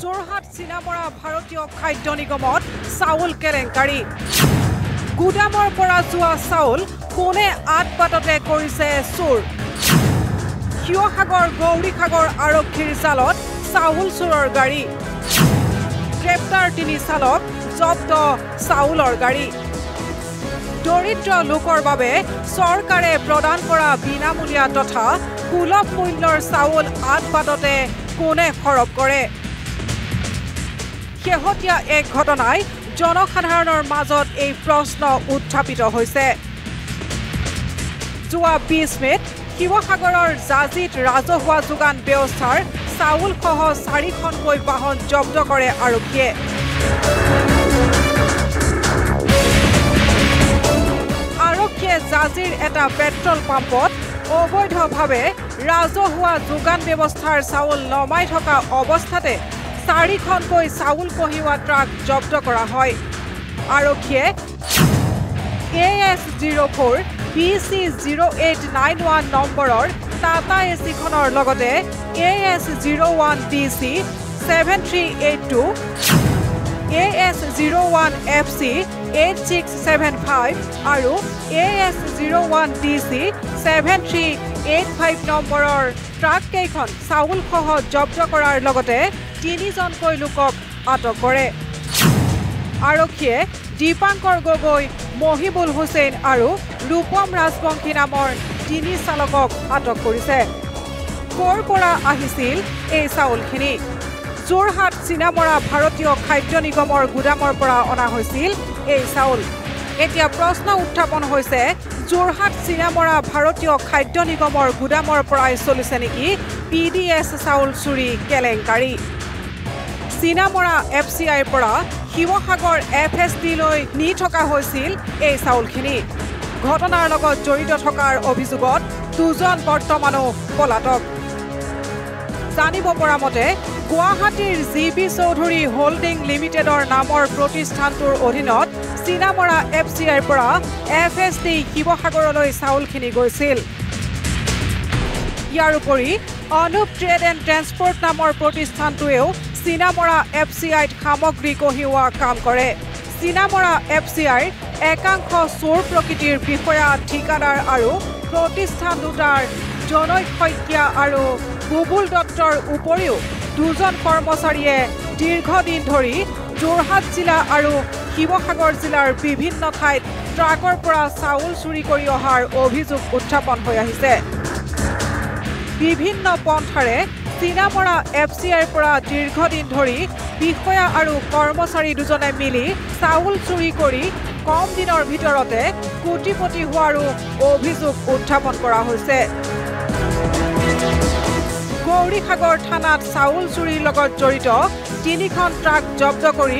যোৰহাট চিনামৰা ভাৰতীয় খাদ্য নিগমত চাউল কেলেংকাৰী গুদামৰ পৰা যোৱা চাউল কোনে আটপাততে কৰিছে চুৰ শিৱসাগৰ গৌৰীসাগৰ আৰক্ষীৰ জালত চাউল চুৰৰ গাড়ী গ্ৰেপ্তাৰ 3 চালক জব্দ চাউলৰ গাড়ী দৰিদ্ৰ লোকৰ বাবে চৰকাৰে প্ৰদান কৰা বিনামূলীয়া তথা সুলভ মূল্যৰ চাউল আটপাততে কোনে খৰব কৰে শেহতীয়া এক ঘটনাই জনসাধাৰণৰ মাজত এই প্ৰশ্ন উত্থাপিত হৈছে যোৱা 20 মেত শিৱসাগৰৰ জাজিত ৰাজহুৱা যোগান ব্যৱস্থাৰ চাউলসহ 4খনকৈ বাহন জব্দ কৰে আৰক্ষীয়ে আৰক্ষীয়ে জাজিৰ এটা পেট্ৰল পাম্পত অবৈধভাৱে ৰাজহুৱা যোগান ব্যৱস্থাৰ চাউল নমাই থকা অৱস্থাতে 4খনকৈ চাউল কঢ়িওৱা ট্ৰাক জব্দ কৰা হয় আৰক্ষীয়ে AS04 BC0891 নম্বৰৰ টাটা এচিখনৰ লগতে AS01 DC 7382 AS01 FC 8675 আৰু AS01 DC 7385 নম্বৰৰ ট্ৰাক কেইখন চাউলসহ জব্দ কৰাৰ লগতে 3জনকৈ লোকক আটক কৰে আৰক্ষীয়ে দীপাংকৰ গগৈ মহিবুল হুছেইন আৰু ৰূপম ৰাজবংশী নামৰ 3 চালকক আটক কৰিছে কৰ পৰা আহিছিল এই চাউলখিনি যোৰহাট চিনামৰা ভাৰতীয় খাদ্য নিগমৰ গুদামৰ পৰা অনা হৈছিল এই চাউল এতিয়া প্ৰশ্ন উত্থাপন হৈছে যোৰহাট চিনামৰা ভাৰতীয় খাদ্য নিগমৰ গুদামৰ পৰাই চলিছে নেকি PDS চাউল চুৰি কেলেংকাৰী চিনামৰা Fciৰ পৰা শিৱসাগৰ FSD লৈ নি থকা হৈছিল এই চাউলখিনি ঘটনাৰ লগত জড়িত থকাৰ অভিযোগত 2জন বৰ্তমানো পলাতক জানিব পৰা মতে গুৱাহাটীৰ GB চৌধুৰী হোল্ডিং লিমিটেডৰ নামৰ প্ৰতিষ্ঠানটোৰ অধীনত চিনামৰা Fciৰ পৰা FSD শিৱসাগৰলৈ চাউলখিনি গৈছিল ইয়াৰ উপৰি অনুপ ট্ৰেড এণ্ড ট্ৰেন্সপৰ্ট নামৰ প্ৰতিষ্ঠানটোৱেও চিনামৰা Fciত সামগ্ৰী কঢ়িওৱা কাম কৰে চিনামৰা Fciৰ একাংশ চোৰ প্ৰকৃতিৰ বিষয়া ঠিকাদাৰ আৰু প্ৰতিষ্ঠান দুটাৰ জনৈক শইকীয়া আৰু বুবুল দত্তৰ উপৰিও 2জন কৰ্মচাৰীয়ে দীৰ্ঘদিন ধৰি যোৰহাট জিলা আৰু শিৱসাগৰ জিলাৰ বিভিন্ন ঠাইত ট্ৰাকৰ পৰা চাউল চুৰি কৰি অহাৰ অভিযোগ উত্থাপন হৈ আহিছে বিভিন্ন পন্থাৰে চিনামৰা Fciৰ পৰা দীৰ্ঘদিন ধৰি বিষয়া আৰু কৰ্মচাৰী দুজনে মিলি চাউল চুৰি কৰি কম দিনৰ ভিতৰতে কোটিপতি হোৱাৰো অভিযোগ উত্থাপন কৰা হৈছে গৌৰীসাগৰ থানাত চাউল চুৰিৰ লগত জড়িত 3খন ট্ৰাক জব্দ কৰি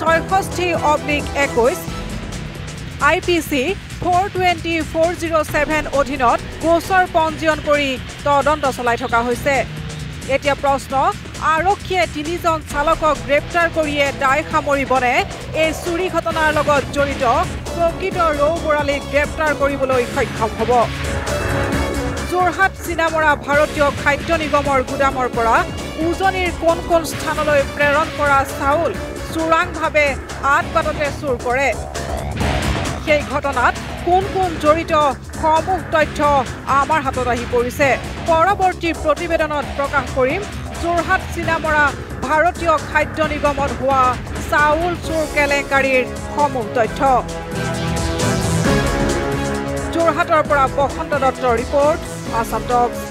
66/21 IPC 420-407 অধীনত গোচৰ পঞ্জীয়ন কৰি তদন্ত চলাই থকা হৈছে এতিয়া প্ৰশ্ন আৰক্ষীয়ে 3জন চালকক গ্ৰেপ্তাৰ কৰিয়ে দায় সামৰিবনে এই চুৰি ঘটনাৰ লগত জড়িত প্ৰকৃত ৰৌ বৰালীক গ্ৰেপ্তাৰ কৰিবলৈ সক্ষম হ'ব যোৰহাট চিনামৰা ভাৰতীয় খাদ্য নিগমৰ গুদামৰ পৰা উজনিৰ কোন স্থানলৈ প্ৰেৰণ কৰা চাউল চোৰাংভাৱে আটপাততে চুৰ কৰে সেই ঘটনাত কোন জড়িত সমূহ তথ্য আমাৰ হাতত আহি পৰিছে পৰৱৰ্তী প্ৰতিবেদনত প্ৰকাশ কৰিম যোৰহাট চিনামৰা ভাৰতীয় খাদ্য নিগমত হোৱা চাউল চুৰ কেলেংকাৰীৰ সমূহ তথ্য যোৰহাটৰ পৰা বসন্ত দত্তৰ ৰিপৰ্ট আসাম টক্স